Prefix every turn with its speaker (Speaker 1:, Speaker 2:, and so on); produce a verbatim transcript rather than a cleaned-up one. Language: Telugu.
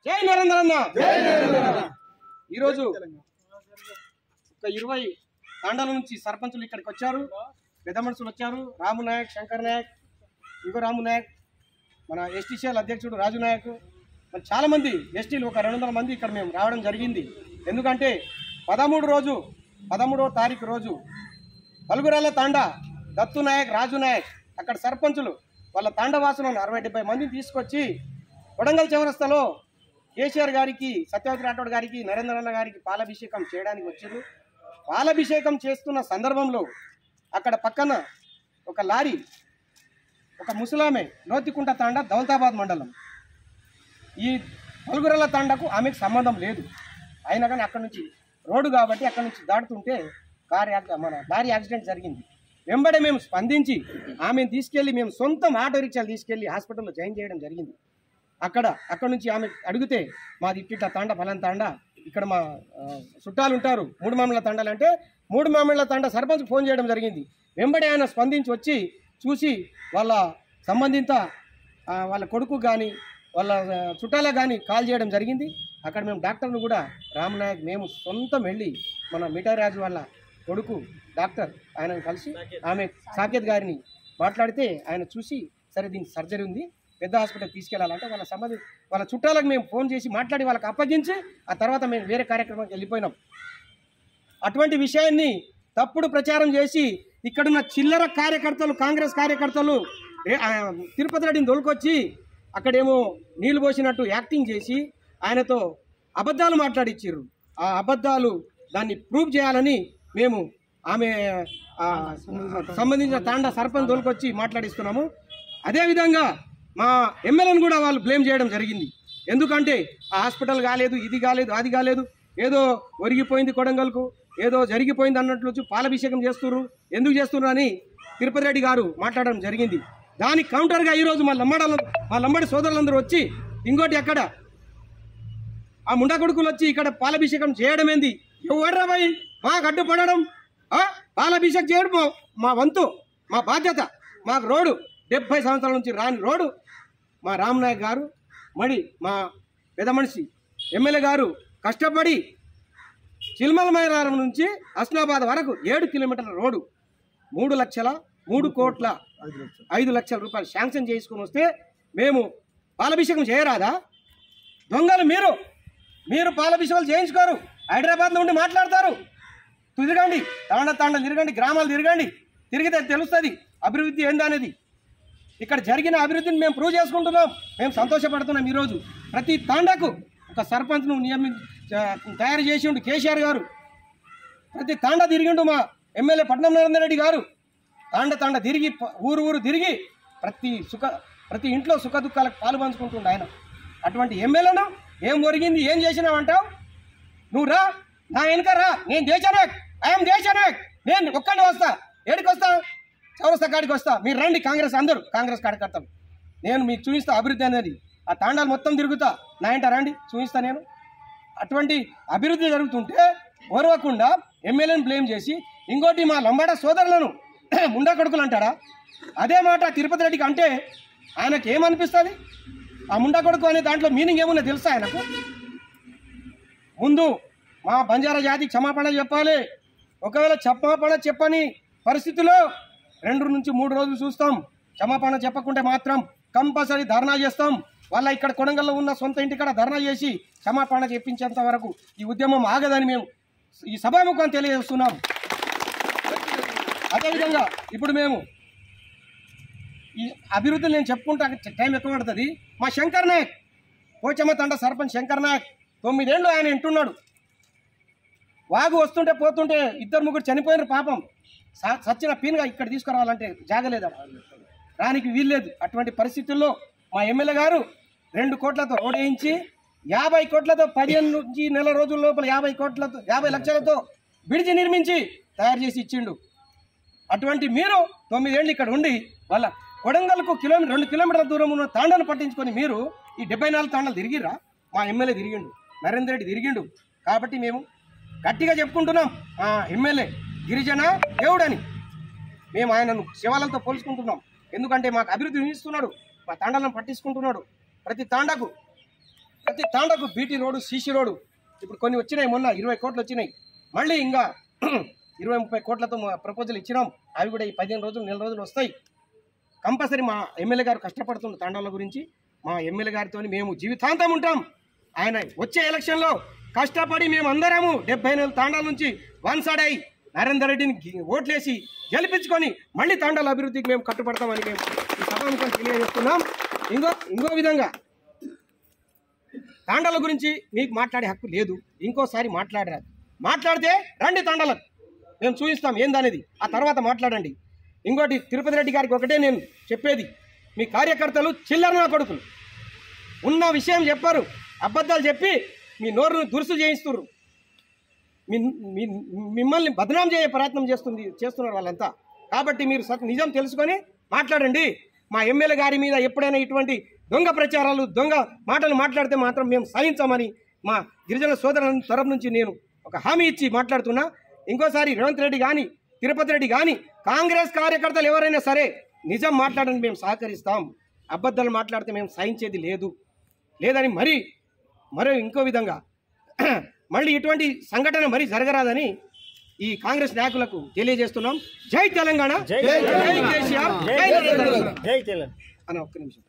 Speaker 1: జై నరేంద్ర అన్న. ఈరోజు ఒక ఇరవై తాండాల నుంచి సర్పంచులు ఇక్కడికి వచ్చారు, పెద్ద మనుషులు వచ్చారు. రాము నాయక్, శంకర్ నాయక్, ఇంకో రాము నాయక్, మన ఎస్టీసీఎల్ అధ్యక్షుడు రాజు నాయక్, మరి చాలా మంది ఎస్టీలు ఒక రెండు వందల మంది ఇక్కడ మేము రావడం జరిగింది. ఎందుకంటే పదమూడు రోజు పదమూడవ తారీఖు రోజు పలుగురాళ్ళ తాండా దత్తు నాయక్, రాజు నాయక్ అక్కడ సర్పంచులు వాళ్ళ తాండవాసులను అరవై డెబ్బై మందిని తీసుకొచ్చి కొడంగల్ చౌరస్తాలో కేసీఆర్ గారికి, సత్యవతి రాఠోడ్ గారికి, నరేంద్రన్న గారికి పాలాభిషేకం చేయడానికి వచ్చారు. పాలాభిషేకం చేస్తున్న సందర్భంలో అక్కడ పక్కన ఒక లారీ, ఒక ముసలామె, లోతికుంట తాండా, దౌలతాబాద్ మండలం, ఈ పలుగురల తాండాకు ఆమెకు సంబంధం లేదు. అయినా కానీ అక్కడ నుంచి రోడ్డు కాబట్టి అక్కడ నుంచి దాటుతుంటే కారు మన లారీ యాక్సిడెంట్ జరిగింది. వెంబడే మేము స్పందించి ఆమెను తీసుకెళ్ళి మేము సొంతం ఆటో రిక్షాలు తీసుకెళ్ళి హాస్పిటల్లో జాయిన్ చేయడం జరిగింది. అక్కడ అక్కడ నుంచి ఆమె అడిగితే మాది ఇట్టిట్ట తాండా, ఫలాన్ తాండా, ఇక్కడ మా చుట్టాలు ఉంటారు, మూడు మామిళ్ళ తాండాలు అంటే మూడు మామిళ్ళ తాండా సర్పంచ్ ఫోన్ చేయడం జరిగింది. వెంబడే ఆయన స్పందించి వచ్చి చూసి వాళ్ళ సంబంధిత వాళ్ళ కొడుకు కానీ వాళ్ళ చుట్టాలకు కానీ కాల్ చేయడం జరిగింది. అక్కడ మేము డాక్టర్ను కూడా రామనాయక్ మేము సొంతం వెళ్ళి మన మిఠాయిరాజు వాళ్ళ కొడుకు డాక్టర్ ఆయన కలిసి ఆమె సాకేత్ గారిని మాట్లాడితే ఆయన చూసి సరే దీనికి సర్జరీ ఉంది, పెద్ద హాస్పిటల్ తీసుకెళ్లాలంటే వాళ్ళ సంబంధి వాళ్ళ చుట్టాలకు మేము ఫోన్ చేసి మాట్లాడి వాళ్ళకి అప్పగించి ఆ తర్వాత మేము వేరే కార్యక్రమానికి వెళ్ళిపోయినాం. అటువంటి విషయాన్ని తప్పుడు ప్రచారం చేసి ఇక్కడున్న చిల్లర కార్యకర్తలు, కాంగ్రెస్ కార్యకర్తలు తిరుపతి రెడ్డిని దొరికొచ్చి అక్కడేమో నీళ్లు పోసినట్టు యాక్టింగ్ చేసి ఆయనతో అబద్ధాలు మాట్లాడిచ్చారు. ఆ అబద్ధాలు దాన్ని ప్రూవ్ చేయాలని మేము ఆమె సంబంధించిన తాండా సర్పంచ్ దొరికొచ్చి మాట్లాడిస్తున్నాము. అదేవిధంగా మా ఎమ్మెల్యేను కూడా వాళ్ళు బ్లేమ్ చేయడం జరిగింది. ఎందుకంటే ఆ హాస్పిటల్ కాలేదు, ఇది కాలేదు, అది కాలేదు, ఏదో ఒరిగిపోయింది కొడంగల్కు, ఏదో జరిగిపోయింది అన్నట్లు వచ్చి పాలాభిషేకం చేస్తున్నారు, ఎందుకు చేస్తున్నారు అని తిరుపతి రెడ్డి గారు మాట్లాడడం జరిగింది. దానికి కౌంటర్గా ఈరోజు మా లంబడ మా లంబడి సోదరులందరూ వచ్చి ఇంకోటి ఎక్కడ ఆ ముండా కొడుకులు వచ్చి ఇక్కడ పాలాభిషేకం చేయడం ఏంది? ఎవడ్రా బాయ్ మాకు అడ్డుపడడం? పాలాభిషేకం చేయడం మా వంతు, మా బాధ్యత. మాకు రోడ్డు డెబ్బై సంవత్సరాల నుంచి రాని రోడ్డు మా రామనాయక్ గారు, మరి మా పెద్ద మనిషి ఎమ్మెల్యే గారు కష్టపడి చిల్మల మైలారం నుంచి హస్నాబాద్ వరకు ఏడు కిలోమీటర్ల రోడ్డు మూడు లక్షల మూడు కోట్ల ఐదు లక్షల రూపాయలు శాంక్షన్ చేసుకుని వస్తే మేము పాలాభిషేకం చేయరాదా? దొంగలు మీరు మీరు పాలాభిషేకాలు చేయించుకోరు, హైదరాబాద్లో ఉండి మాట్లాడతారు. తిరగండి, తాండ తాండ తిరగండి, గ్రామాలు తిరగండి, తిరిగితే తెలుస్తుంది అభివృద్ధి ఏందనేది. ఇక్కడ జరిగిన అభివృద్ధిని మేము ప్రూవ్ చేసుకుంటున్నాం, మేము సంతోషపడుతున్నాం. ఈరోజు ప్రతి తాండాకు ఒక సర్పంచ్ను నియమి తయారు చేసిండు కేసీఆర్ గారు. ప్రతి తాండా తిరిగిండు మా ఎమ్మెల్యే పట్నం నరేందర్ రెడ్డి గారు. తాండ తాండ తిరిగి ఊరు ఊరు తిరిగి ప్రతి సుఖ ప్రతి ఇంట్లో సుఖ దుఃఖాలకు పాలు పంచుకుంటుండు ఆయన. అటువంటి ఎమ్మెల్యేను ఏం ఒరిగింది, ఏం చేసినావంటావు? నువ్వు రా, నా వెనుక రా, నేను దేశనాయక్, ఐఎమ్ దేశనాయక్, నేను ఒక్కడిని వస్తా. ఏడికి వస్తా? చౌరస్తా కాడికి వస్తా. మీరు రండి, కాంగ్రెస్ అందరూ కాంగ్రెస్ కార్యకర్తలు, నేను మీకు చూపిస్తా అభివృద్ధి అనేది. ఆ తాండాలు మొత్తం తిరుగుతా, నా ఇంట రండి చూపిస్తా నేను. అటువంటి అభివృద్ధి జరుగుతుంటే ఓర్వకుండా ఎమ్మెల్యేని బ్లేమ్ చేసి ఇంకోటి మా లంబాడ సోదరులను ముండా కొడుకులు అంటాడా? అదే మాట తిరుపతి రెడ్డికి అంటే ఆయనకు ఏమనిపిస్తుంది? ఆ ముండా కొడుకు అనే దాంట్లో మీనింగ్ ఏమున్నా తెలుసా ఆయనకు? ముందు మా బంజారా జాతికి క్షమాపణ చెప్పాలి. ఒకవేళ క్షమాపణ చెప్పని పరిస్థితిలో రెండు నుంచి మూడు రోజులు చూస్తాం. క్షమాపణ చెప్పకుంటే మాత్రం కంపల్సరీ ధర్నా చేస్తాం. వాళ్ళ ఇక్కడ కొడంగల్లో ఉన్న సొంత ఇంటికాడ ధర్నా చేసి క్షమాపణ చెప్పించేంత వరకు ఈ ఉద్యమం ఆగదని మేము ఈ సభాముఖం తెలియజేస్తున్నాం. అదేవిధంగా ఇప్పుడు మేము ఈ అభివృద్ధి నేను చెప్పుకుంటా టైం ఎక్కువ పడుతుంది. మా శంకర్ నాయక్, పోచమ్మ తండ సర్పంచ్ శంకర్ నాయక్ తొమ్మిదేళ్ళు ఆయన వింటున్నాడు. వాగు వస్తుంటే పోతుంటే ఇద్దరు ముగ్గురు చనిపోయినారు పాపం. సచ్చిన పీన్గా ఇక్కడ తీసుకురావాలంటే జాగలేదా, రానికి వీల్లేదు. అటువంటి పరిస్థితుల్లో మా ఎమ్మెల్యే గారు రెండు కోట్లతో రోడ్ వేయించి యాభై కోట్లతో పదిహేను నుంచి నెల రోజుల లోపల యాభై కోట్లతో యాభై లక్షలతో బ్రిడ్జి నిర్మించి తయారు చేసి ఇచ్చిండు. అటువంటి మీరు తొమ్మిదేళ్ళు ఇక్కడ ఉండి వాళ్ళ కొడంగల్కు కిలోమీటర్ రెండు కిలోమీటర్ల దూరం ఉన్న తాండాను పట్టించుకొని మీరు ఈ డెబ్బై నాలుగు తాండాలు తిరిగిర్రా? మా ఎమ్మెల్యే తిరిగిండు, నరేందర్ రెడ్డి తిరిగిండు. కాబట్టి మేము గట్టిగా చెప్పుకుంటున్నాం, ఆ ఎమ్మెల్యే గిరిజన దేవుడని మేము ఆయనను శివాలయంతో పోల్చుకుంటున్నాం. ఎందుకంటే మాకు అభివృద్ధి ఇస్తున్నాడు, మా తాండాలను పట్టించుకుంటున్నాడు. ప్రతి తాండాకు ప్రతి తాండకు బీటీ రోడ్డు సీసీ రోడ్డు ఇప్పుడు కొన్ని వచ్చినాయి, మొన్న ఇరవై కోట్లు వచ్చినాయి, మళ్ళీ ఇంకా ఇరవై ముప్పై కోట్లతో ప్రపోజల్ ఇచ్చినాం. అవి కూడా ఈ పదిహేను రోజులు నెల రోజులు వస్తాయి. కంపల్సరీ మా ఎమ్మెల్యే గారు కష్టపడుతున్న తాండాల గురించి మా ఎమ్మెల్యే గారితో మేము జీవితాంతం ఉంటాం. ఆయన వచ్చే ఎలక్షన్లో కష్టపడి మేము అందరము డెబ్బై నెలల తాండాల నుంచి వన్ సైడ్ అయ్యి నరేందర్ రెడ్డిని ఓట్లేసి గెలిపించుకొని మళ్ళీ తాండాల అభివృద్ధికి మేము కట్టుబడతామని మేము ఈ సభాముఖం తెలియజేస్తున్నాం. ఇంకో ఇంకో విధంగా తాండాల గురించి మీకు మాట్లాడే హక్కు లేదు. ఇంకోసారి మాట్లాడరాదు. మాట్లాడితే రండి తాండాలకు, మేము చూపిస్తాం ఏందనేది, ఆ తర్వాత మాట్లాడండి. ఇంకోటి తిరుపతి రెడ్డి గారికి ఒకటే నేను చెప్పేది, మీ కార్యకర్తలు చిల్లర కొడుకులు ఉన్న విషయం చెప్పారు, అబద్ధాలు చెప్పి మీ నోరును దురుసు చేయిస్తున్నారు. మీ మిమ్మల్ని బదనాం చేసే ప్రయత్నం చేస్తుంది చేస్తున్నారు వాళ్ళంతా. కాబట్టి మీరు నిజం తెలుసుకొని మాట్లాడండి. మా ఎమ్మెల్యే గారి మీద ఎప్పుడైనా ఇటువంటి దొంగ ప్రచారాలు దొంగ మాటలు మాట్లాడితే మాత్రం మేము సహించామని మా గిరిజన సోదరుల తరపు నుంచి నేను ఒక హామీ ఇచ్చి మాట్లాడుతున్నా. ఇంకోసారి రేవంత్ రెడ్డి కానీ తిరుపతి రెడ్డి కానీ కాంగ్రెస్ కార్యకర్తలు ఎవరైనా సరే నిజం మాట్లాడని మేము సహకరిస్తాం. అబద్ధాలు మాట్లాడితే మేము సహించేది లేదు లేదని మరి మరో ఇంకో విధంగా మళ్ళీ ఇటువంటి సంఘటన మరీ జరగరాదని ఈ కాంగ్రెస్ నాయకులకు తెలియజేస్తున్నాం. జై తెలంగాణ, జై కేసీఆర్, జై తెలంగాణ. అన్న ఒక్క నిమిషం.